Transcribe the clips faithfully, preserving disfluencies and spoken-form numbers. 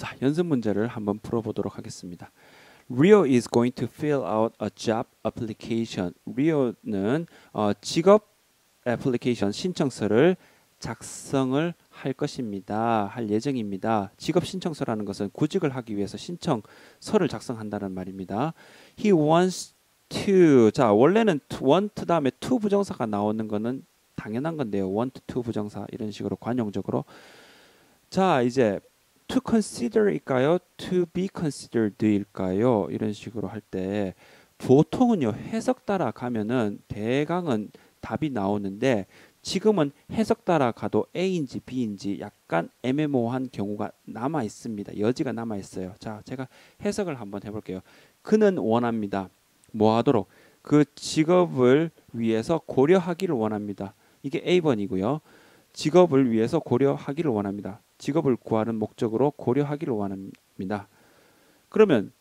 자, 연습 문제를 한번 풀어보도록 하겠습니다. Rio is going to fill out a job application. Rio는 어, 직업 애플리케이션 신청서를 작성을 할 것입니다. 할 예정입니다. 직업 신청서라는 것은 구직을 하기 위해서 신청서를 작성한다는 말입니다. He wants to. 자, 원래는 want 다음에 to 부정사가 나오는 거는 당연한 건데요. want to 부정사 이런 식으로 관용적으로. 자, 이제 to consider일까요? to be considered일까요? 이런 식으로 할 때 보통은요, 해석 따라 가면은 대강은 답이 나오는데 지금은 해석 따라 가도 A인지 B인지 약간 애매모호한 경우가 남아 있습니다. 여지가 남아 있어요. 자, 제가 해석을 한번 해볼게요. 그는 원합니다. 뭐 하도록? 그 직업을 위해서 고려하기를 원합니다. 이게 A 번이고요. 직업을 위해서 고려하기를 원합니다. 직업을 구하는 목적으로 고려하기를 원합니다. 그러면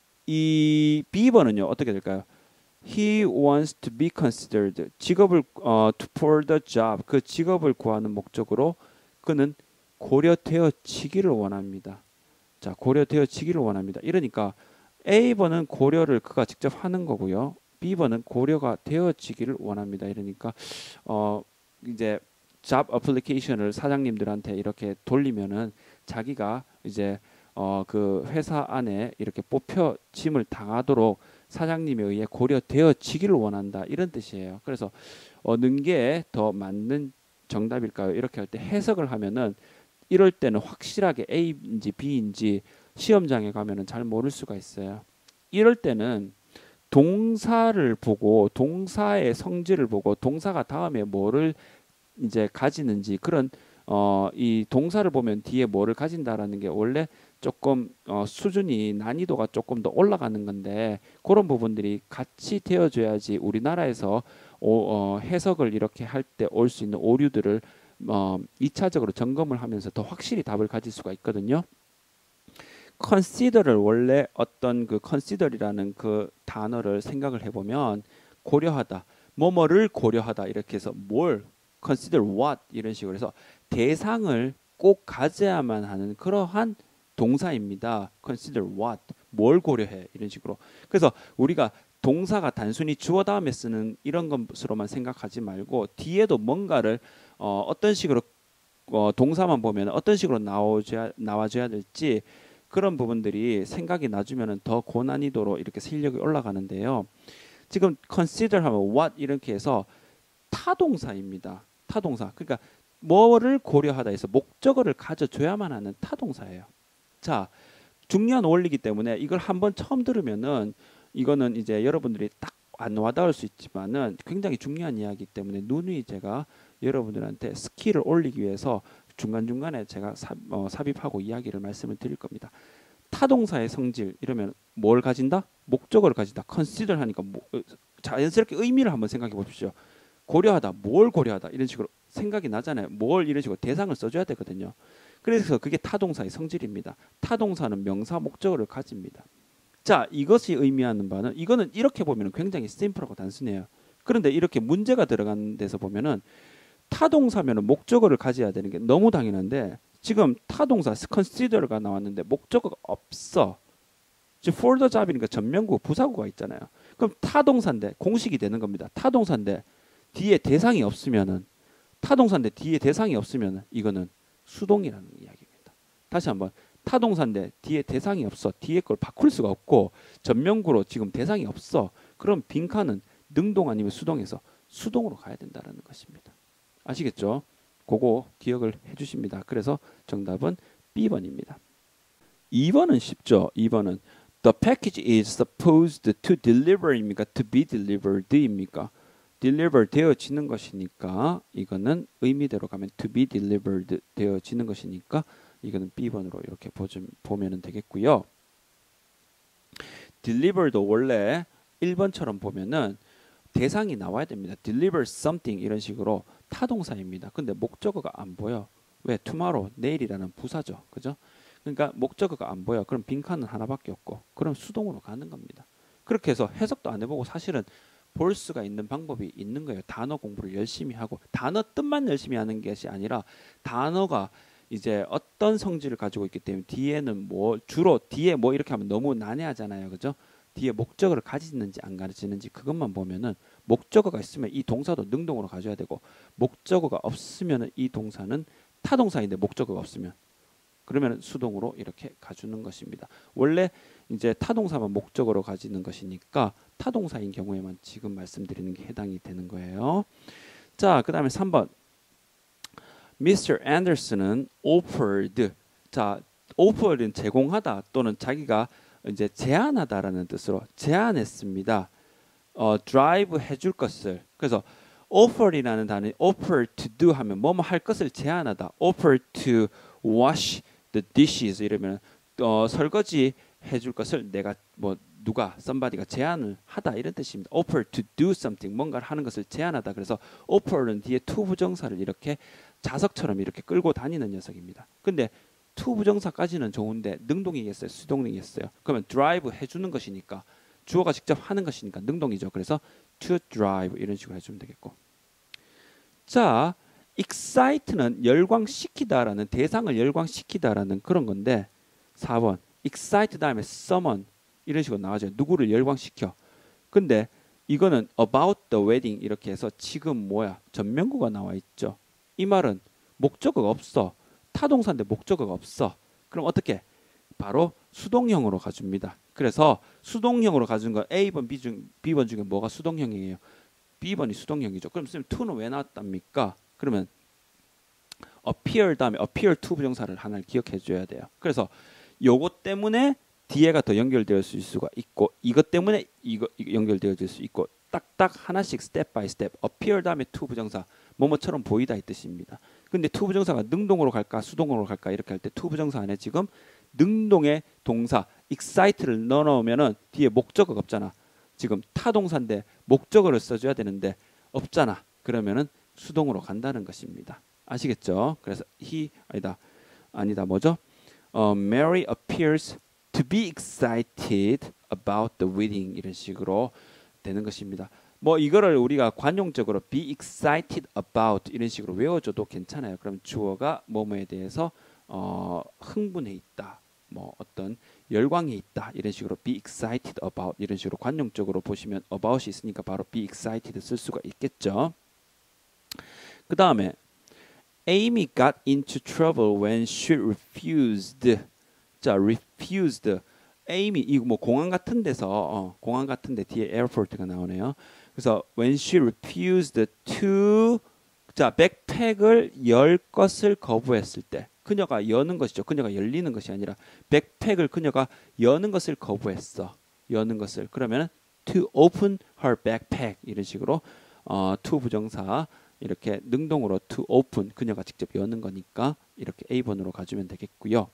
이 B 번은요, 어떻게 될까요? He wants to be considered. 직업을 어, to for the job. 그 직업을 구하는 목적으로 그는 고려되어지기를 원합니다. 자, 고려되어지기를 원합니다. 이러니까 A 번은 고려를 그가 직접 하는 거고요. B 번은 고려가 되어지기를 원합니다. 이러니까 어 이제 잡 어플리케이션을 사장님들한테 이렇게 돌리면은 자기가 이제 어 그 회사 안에 이렇게 뽑혀짐을 당하도록 사장님에 의해 고려되어지기를 원한다. 이런 뜻이에요. 그래서 어느 게 더 맞는 정답일까요? 이렇게 할 때 해석을 하면은 이럴 때는 확실하게 A인지 B인지 시험장에 가면은 잘 모를 수가 있어요. 이럴 때는 동사를 보고 동사의 성질을 보고 동사가 다음에 뭐를 이제 가지는지 그런 어 이 동사를 보면 뒤에 뭐를 가진다라는 게 원래 조금 어 수준이 난이도가 조금 더 올라가는 건데 그런 부분들이 같이 되어줘야지 우리나라에서 오, 어 해석을 이렇게 할 때 올 수 있는 오류들을 어 이 차적으로 점검을 하면서 더 확실히 답을 가질 수가 있거든요. consider를 원래 어떤 그 consider이라는 그 단어를 생각을 해보면 고려하다, 뭐뭐를 고려하다 이렇게 해서 뭘 consider what 이런 식으로 해서 대상을 꼭 가져야만 하는 그러한 동사입니다. consider what 뭘 고려해 이런 식으로. 그래서 우리가 동사가 단순히 주어 다음에 쓰는 이런 것으로만 생각하지 말고 뒤에도 뭔가를 어, 어떤 식으로 어, 동사만 보면 어떤 식으로 나와줘야, 나와줘야 될지 그런 부분들이 생각이 나주면은 더 고난이도로 이렇게 실력이 올라가는데요. 지금 consider 하면 what 이렇게 해서 타동사입니다. 타동사. 그러니까 뭐를 고려하다 해서 목적어를 가져줘야만 하는 타동사예요. 자, 중요한 원리이기 때문에 이걸 한번 처음 들으면은 이거는 이제 여러분들이 딱 안 와닿을 수 있지만은 굉장히 중요한 이야기이기 때문에 누누이 제가 여러분들한테 스킬을 올리기 위해서 중간중간에 제가 사, 어, 삽입하고 이야기를 말씀을 드릴 겁니다. 타동사의 성질 이러면 뭘 가진다? 목적어를 가진다. consider 하니까 뭐, 자연스럽게 의미를 한번 생각해 보십시오. 고려하다, 뭘 고려하다 이런 식으로 생각이 나잖아요. 뭘 이런 식으로 대상을 써줘야 되거든요. 그래서 그게 타동사의 성질입니다. 타동사는 명사 목적어를 가집니다. 자, 이것이 의미하는 바는 이거는 이렇게 보면 굉장히 심플하고 단순해요. 그런데 이렇게 문제가 들어간 데서 보면은 타동사면은 목적어를 가져야 되는 게 너무 당연한데 지금 타동사 consider가 나왔는데 목적어가 없어. 지금 for the job이니까 전면구 부사구가 있잖아요. 그럼 타동사인데 공식이 되는 겁니다. 타동사인데 뒤에 대상이 없으면은 타동사인데 뒤에 대상이 없으면 이거는 수동이라는 이야기입니다. 다시 한번 타동사인데 뒤에 대상이 없어. 뒤에 걸 바꿀 수가 없고 전면구로 지금 대상이 없어. 그럼 빈칸은 능동 아니면 수동에서 수동으로 가야 된다는 것입니다. 아시겠죠? 그거 기억을 해주십니다. 그래서 정답은 비 번입니다. 이 번은 쉽죠. 이 번은 The package is supposed to deliver입니까? To be delivered입니까? deliver 되어지는 것이니까 이거는 의미대로 가면 to be delivered 되어지는 것이니까 이거는 비 번으로 이렇게 보면 되겠고요. deliver도 원래 일 번처럼 보면은 대상이 나와야 됩니다. deliver something 이런 식으로 타동사입니다. 근데 목적어가 안 보여. 왜? tomorrow 내일이라는 부사죠. 그죠? 그러니까 목적어가 안 보여. 그럼 빈칸은 하나밖에 없고 그럼 수동으로 가는 겁니다. 그렇게 해서 해석도 안 해보고 사실은 볼 수가 있는 방법이 있는 거예요. 단어 공부를 열심히 하고 단어 뜻만 열심히 하는 것이 아니라 단어가 이제 어떤 성질을 가지고 있기 때문에 뒤에는 뭐 주로 뒤에 뭐 이렇게 하면 너무 난해하잖아요. 그죠? 뒤에 목적어를 가지는지 안 가지는지 그것만 보면은 목적어가 있으면 이 동사도 능동으로 가져야 되고 목적어가 없으면 이 동사는 타동사인데 목적어가 없으면 그러면 수동으로 이렇게 가주는 것입니다. 원래 이제 타동사만 목적어로 가지는 것이니까 타동사인 경우에만 지금 말씀드리는 게 해당이 되는 거예요. 자, 그 다음에 삼 번. 미스터 Anderson은 offered. 자, offered는 제공하다 또는 자기가 이제 제안하다라는 뜻으로 제안했습니다. 어, drive 해줄 것을. 그래서 offer이라는 단어, offer to do 하면 뭐뭐 할 것을 제안하다. offer to wash the dishes 이러면 어, 설거지 해줄 것을 내가 뭐 누가 somebody가 제안을 하다 이런 뜻입니다. offer to do something 뭔가를 하는 것을 제안하다. 그래서 offer는 뒤에 to 부정사를 이렇게 자석처럼 이렇게 끌고 다니는 녀석입니다. 근데 to 부정사까지는 좋은데 능동이겠어요? 수동이겠어요? 그러면 drive 해주는 것이니까 주어가 직접 하는 것이니까 능동이죠. 그래서 to drive 이런 식으로 해주면 되겠고. 자, excite는 열광시키다라는 대상을 열광시키다라는 그런 건데 사 번 excite 다음에 someone 이런 식으로 나와줘요. 누구를 열광시켜. 근데 이거는 about the wedding 이렇게 해서 지금 뭐야? 전면구가 나와 있죠. 이 말은 목적어가 없어. 타동사인데 목적어가 없어. 그럼 어떻게? 바로 수동형으로 가줍니다. 그래서 수동형으로 가준 건 A 번, B, 중, B 번 중에 뭐가 수동형이에요? B 번이 수동형이죠. 그럼 선생님 to는 왜 나왔답니까? 그러면 appear 다음에 appear to 부정사를 하나를 기억해 줘야 돼요. 그래서 요것 때문에 뒤에가 더 연결될 수 있을 수가 있고 이것 때문에 이거, 이거 연결되어질 수 있고 딱딱 하나씩 스텝 바이 스텝 appear 다음에 to 부정사 뭐뭐처럼 보이다 이 뜻입니다. 근데 to 부정사가 능동으로 갈까 수동으로 갈까 이렇게 할 때 to 부정사 안에 지금 능동의 동사 excite를 넣어놓으면은 뒤에 목적어가 없잖아. 지금 타동사인데 목적어를 써줘야 되는데 없잖아. 그러면은 수동으로 간다는 것입니다. 아시겠죠? 그래서 he 아니다 아니다 뭐죠? 어, Mary appears to be excited about the wedding 이런 식으로 되는 것입니다. 뭐 이거를 우리가 관용적으로 be excited about 이런 식으로 외워줘도 괜찮아요. 그럼 주어가 뭐뭐에 대해서 어, 흥분해 있다. 뭐 어떤 열광해 있다. 이런 식으로 be excited about 이런 식으로 관용적으로 보시면 about이 있으니까 바로 be excited 쓸 수가 있겠죠. 그 다음에 Amy got into trouble when she refused. 자, refused. Amy 이거 뭐 공항 같은 데서 어, 공항 같은 데 뒤에 airport가 나오네요. 그래서 when she refused to 자, 백팩을 열 것을 거부했을 때 그녀가 여는 것이죠. 그녀가 열리는 것이 아니라 백팩을 그녀가 여는 것을 거부했어. 여는 것을. 그러면 to open her backpack 이런 식으로 어, to 부정사 이렇게 능동으로 to open 그녀가 직접 여는 거니까 이렇게 A 번으로 가주면 되겠고요.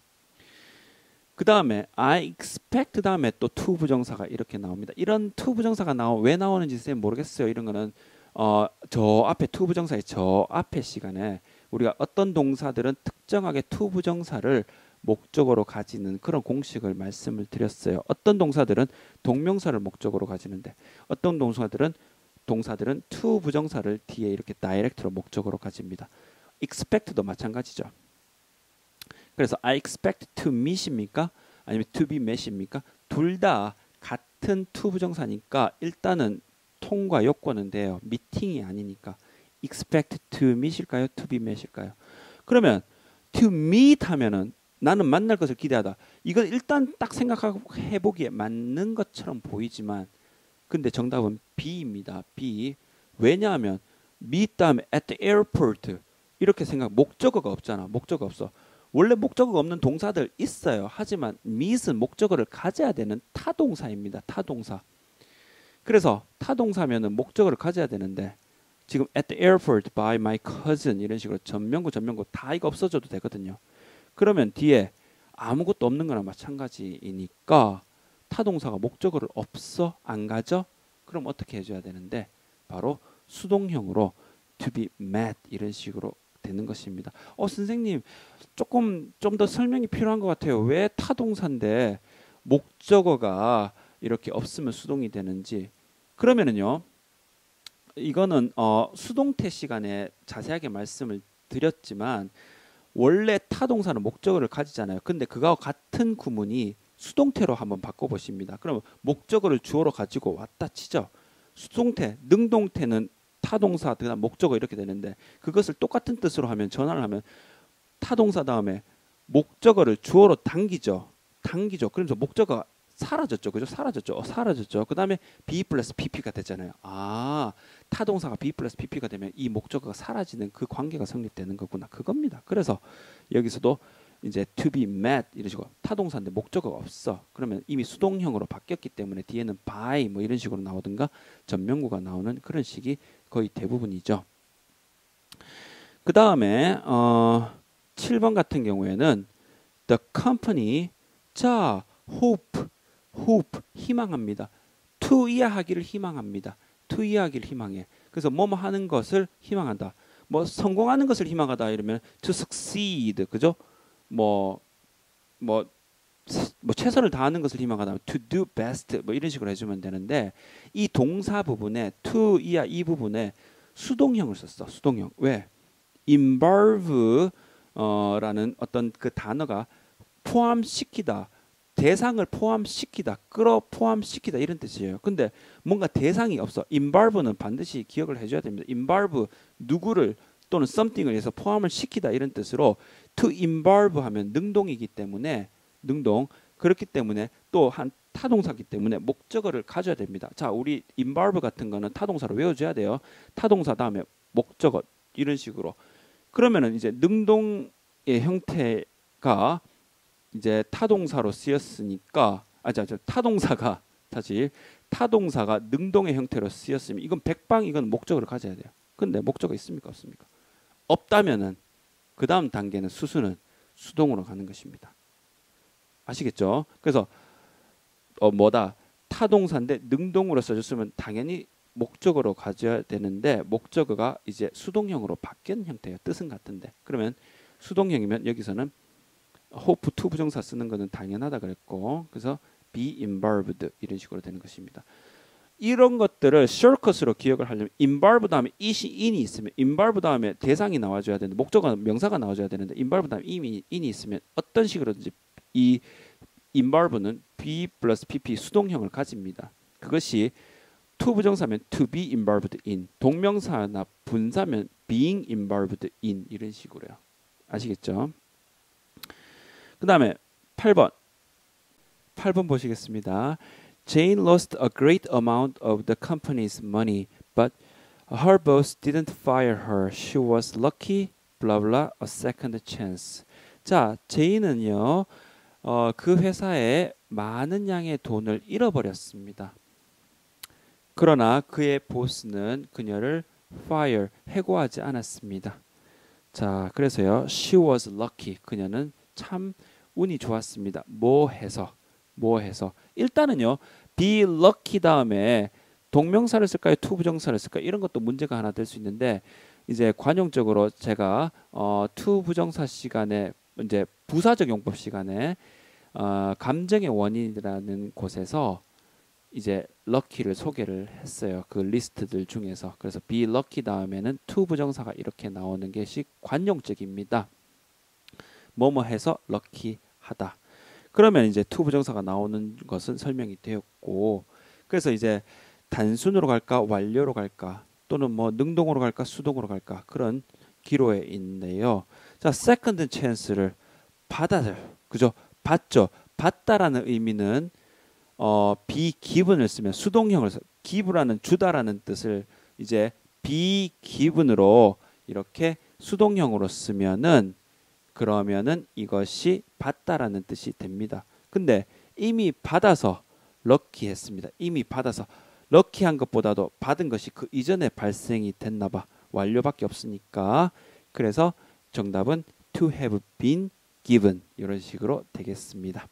그 다음에 I expect 다음에 또 to 부정사가 이렇게 나옵니다. 이런 to 부정사가 나오 왜 나오는지 쌤 모르겠어요. 이런 거는 어, 저 앞에 to 부정사의 저 앞에 시간에 우리가 어떤 동사들은 특정하게 to 부정사를 목적으로 가지는 그런 공식을 말씀을 드렸어요. 어떤 동사들은 동명사를 목적으로 가지는데 어떤 동사들은 동사들은 to 부정사를 뒤에 이렇게 direct로 목적으로 가집니다. expect도 마찬가지죠. 그래서 I expect to meet입니까? 아니면 to be met입니까? 둘 다 같은 to 부정사니까 일단은 통과 요건은 돼요. 미팅이 아니니까. expect to meet일까요? to be met일까요? 그러면 to meet 하면은 나는 만날 것을 기대하다. 이건 일단 딱 생각해 보기에 맞는 것처럼 보이지만 근데 정답은 B입니다. B. 왜냐하면 meet 다음에 at the airport 이렇게 생각 목적어가 없잖아. 목적어 없어. 원래 목적어가 없는 동사들 있어요. 하지만 meet은 목적어를 가져야 되는 타동사입니다. 타동사. 그래서 타동사면은 목적어를 가져야 되는데 지금 at the airport by my cousin 이런 식으로 전면구 전면구 다 이거 없어져도 되거든요. 그러면 뒤에 아무것도 없는 거나 마찬가지이니까 타동사가 목적어를 없어 안 가져? 그럼 어떻게 해줘야 되는데 바로 수동형으로 to be met 이런 식으로 되는 것입니다. 어 선생님 조금 좀 더 설명이 필요한 것 같아요. 왜 타동사인데 목적어가 이렇게 없으면 수동이 되는지. 그러면은요. 이거는 어, 수동태 시간에 자세하게 말씀을 드렸지만 원래 타동사는 목적어를 가지잖아요. 근데 그거와 같은 구문이 수동태로 한번 바꿔보십니다. 그러면 목적어를 주어로 가지고 왔다 치죠. 수동태, 능동태는 타동사, 그다음 목적어 이렇게 되는데 그것을 똑같은 뜻으로 하면 전환을 하면 타동사 다음에 목적어를 주어로 당기죠. 당기죠. 그러면서 목적어가 사라졌죠. 그죠? 사라졌죠. 어, 사라졌죠. 그 다음에 be 플러스 pp가 됐잖아요. 아, 타동사가 be 플러스 pp가 되면 이 목적어가 사라지는 그 관계가 성립되는 거구나. 그겁니다. 그래서 여기서도 이제 to be met 이런 식으로 타동사인데 목적어가 없어. 그러면 이미 수동형으로 바뀌었기 때문에 뒤에는 by 뭐 이런 식으로 나오든가 전명구가 나오는 그런 식이 거의 대부분이죠. 그 다음에 어, 칠 번 같은 경우에는 the company 자 hope hope 희망합니다. to 이하하기를 희망합니다. to 이하하기를 희망해. 그래서 뭐뭐 하는 것을 희망한다. 뭐 성공하는 것을 희망하다 이러면 to succeed 그죠? 뭐 뭐 뭐 최선을 다하는 것을 희망하다 to do best 뭐 이런 식으로 해주면 되는데 이 동사 부분에 to 이하 이 부분에 수동형을 썼어. 수동형. 왜? involve 어, 라는 어떤 그 단어가 포함시키다. 대상을 포함시키다, 끌어 포함시키다 이런 뜻이에요. 근데 뭔가 대상이 없어. involve는 반드시 기억을 해줘야 됩니다. involve 누구를 또는 something을 해서 포함을 시키다 이런 뜻으로 to involve 하면 능동이기 때문에 능동 그렇기 때문에 또 한 타동사기 때문에 목적어를 가져야 됩니다. 자, 우리 involve 같은 거는 타동사로 외워줘야 돼요. 타동사 다음에 목적어 이런 식으로. 그러면은 이제 능동의 형태가 이제 타동사로 쓰였으니까 아, 자, 자, 타동사가 다시 타동사가 능동의 형태로 쓰였으면 이건 백방 이건 목적어를 가져야 돼요. 근데 목적어 있습니까 없습니까? 없다면은 그 다음 단계는 수수는 수동으로 가는 것입니다. 아시겠죠? 그래서 어 뭐다 타동사인데 능동으로 써줬으면 당연히 목적어로 가져야 되는데 목적어가 이제 수동형으로 바뀐 형태예요. 뜻은 같은데 그러면 수동형이면 여기서는 hope to 부정사 쓰는 것은 당연하다 그랬고 그래서 be involved 이런 식으로 되는 것입니다. 이런 것들을 shortcut으로 기억을 하려면 involve 다음에 it이 in이 있으면 involve 다음에 대상이 나와줘야 되는데 목적어 명사가 나와줘야 되는데 involve 다음에 in이, in이 있으면 어떤 식으로든지 이 involve는 be 플러스 pp 수동형을 가집니다. 그것이 to 부정사면 to be involved in 동명사나 분사면 being involved in 이런 식으로요. 아시겠죠? 그 다음에 팔 번 팔 번 보시겠습니다. Jane lost a great amount of the company's money, but her boss didn't fire her. She was lucky, blah blah, a second chance. 자, 제인은요, 어, 그 회사에 많은 양의 돈을 잃어버렸습니다. 그러나 그의 보스는 그녀를 fire, 해고하지 않았습니다. 자, 그래서요, she was lucky. 그녀는 참 운이 좋았습니다. 뭐 해서 뭐 해서 일단은요 be lucky 다음에 동명사를 쓸까요 to 부정사를 쓸까요 이런 것도 문제가 하나 될 수 있는데 이제 관용적으로 제가 어, to 부정사 시간에 이제 부사적 용법 시간에 어, 감정의 원인이라는 곳에서 이제 lucky를 소개를 했어요. 그 리스트들 중에서. 그래서 be lucky 다음에는 to 부정사가 이렇게 나오는 것이 관용적입니다. 뭐뭐 해서 lucky 하다. 그러면 이제 to 부정사가 나오는 것은 설명이 되었고 그래서 이제 단순으로 갈까 완료로 갈까 또는 뭐 능동으로 갈까 수동으로 갈까 그런 기로에 있는데요. 자, second chance를 받아요. 그죠? 받죠. 받다라는 의미는 어, be given을 쓰면 수동형을 써. give라는 주다라는 뜻을 이제 be given으로 이렇게 수동형으로 쓰면은 그러면은 이것이 받다라는 뜻이 됩니다. 근데 이미 받아서 럭키 했습니다. 이미 받아서 럭키한 것보다도 받은 것이 그 이전에 발생이 됐나 봐. 완료밖에 없으니까. 그래서 정답은 to have been given 이런 식으로 되겠습니다.